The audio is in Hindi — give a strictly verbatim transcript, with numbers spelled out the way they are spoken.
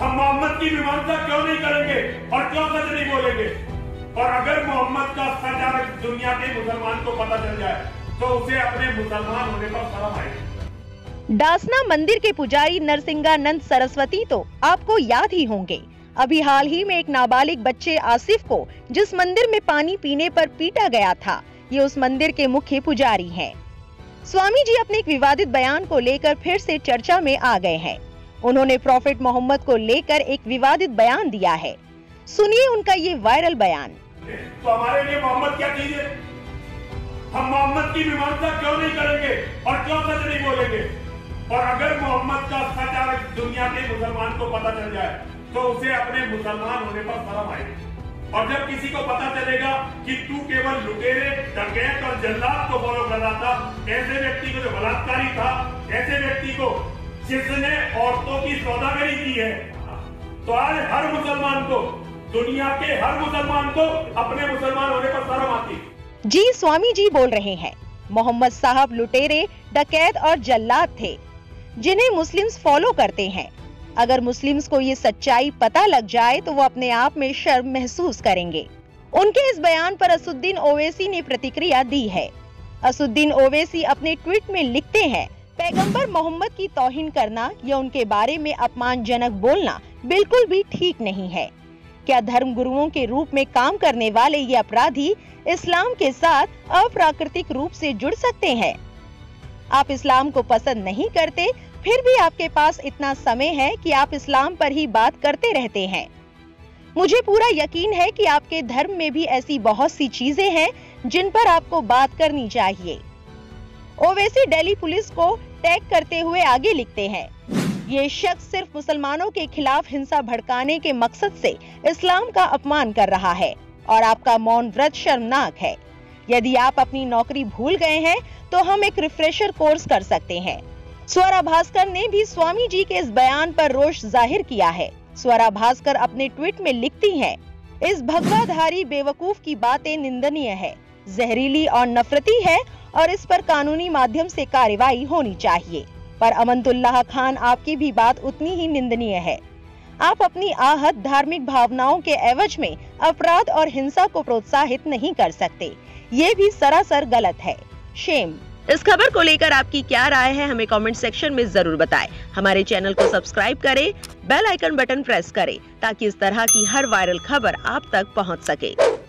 हम मोहम्मद की मीमांसा क्यों नहीं करेंगे और क्यों सच नहीं बोलेंगे? और अगर मोहम्मद का सच अगर दुनिया के मुसलमान को पता चल जाए तो उसे अपने मुसलमान होने पर शर्म आएगी। डासना मंदिर के पुजारी नरसिंहानंद सरस्वती तो आपको याद ही होंगे। अभी हाल ही में एक नाबालिग बच्चे आसिफ को जिस मंदिर में पानी पीने पर पीटा गया था, ये उस मंदिर के मुख्य पुजारी हैं। स्वामी जी अपने एक विवादित बयान को लेकर फिर से चर्चा में आ गए हैं। उन्होंने प्रॉफिट मोहम्मद को लेकर एक विवादित बयान दिया है। सुनिए उनका ये वायरल बयान। तो हमारे लिए मोहम्मद क्या चीज है? हम मोहम्मद की मीमांसा क्यों नहीं करेंगे और क्यों सच नहीं बोलेंगे? और अगर मोहम्मद का सच अगर दुनिया के मुसलमान को पता चल जाए तो उसे अपने मुसलमान होने पर शर्म आएगी। और जब किसी को पता चलेगा कि तू केवल लुटेरे, डकैत और जल्लाद को फॉलो कर रहा था, ऐसे व्यक्ति को जो बलात्कारी था, ऐसे व्यक्ति को जिसने औरतों की सौदागरी की है, तो आज हर मुसलमान को, दुनिया के हर मुसलमान को अपने मुसलमान होने पर शर्म आती। जी स्वामी जी बोल रहे हैं, मोहम्मद साहब लुटेरे, डकैत और जल्लाद थे जिन्हें मुस्लिम्स फॉलो करते हैं। अगर मुस्लिम्स को ये सच्चाई पता लग जाए तो वो अपने आप में शर्म महसूस करेंगे। उनके इस बयान पर असुद्दीन ओवैसी ने प्रतिक्रिया दी है। असुद्दीन ओवैसी अपने ट्वीट में लिखते हैं, पैगंबर मोहम्मद की तौहीन करना या उनके बारे में अपमानजनक बोलना बिल्कुल भी ठीक नहीं है। क्या धर्म गुरुओं के रूप में काम करने वाले ये अपराधी इस्लाम के साथ अप्राकृतिक रूप से जुड़ सकते हैं? आप इस्लाम को पसंद नहीं करते, फिर भी आपके पास इतना समय है कि आप इस्लाम पर ही बात करते रहते हैं। मुझे पूरा यकीन है कि आपके धर्म में भी ऐसी बहुत सी चीजें हैं जिन पर आपको बात करनी चाहिए। ओवैसी दिल्ली पुलिस को टैग करते हुए आगे लिखते हैं, ये शख्स सिर्फ मुसलमानों के खिलाफ हिंसा भड़काने के मकसद से इस्लाम का अपमान कर रहा है और आपका मौन व्रत शर्मनाक है। यदि आप अपनी नौकरी भूल गए हैं तो हम एक रिफ्रेशर कोर्स कर सकते हैं। स्वरा भास्कर ने भी स्वामी जी के इस बयान पर रोष जाहिर किया है। स्वरा भास्कर अपने ट्वीट में लिखती हैं, इस भगवाधारी बेवकूफ की बातें निंदनीय है, जहरीली और नफरती है और इस पर कानूनी माध्यम से कार्रवाई होनी चाहिए। पर अमनतुल्लाह खान, आपकी भी बात उतनी ही निंदनीय है। आप अपनी आहत धार्मिक भावनाओं के एवज में अपराध और हिंसा को प्रोत्साहित नहीं कर सकते, ये भी सरासर गलत है। शेम। इस खबर को लेकर आपकी क्या राय है, हमें कमेंट सेक्शन में जरूर बताएं। हमारे चैनल को सब्सक्राइब करें, बेल आइकन बटन प्रेस करें ताकि इस तरह की हर वायरल खबर आप तक पहुंच सके।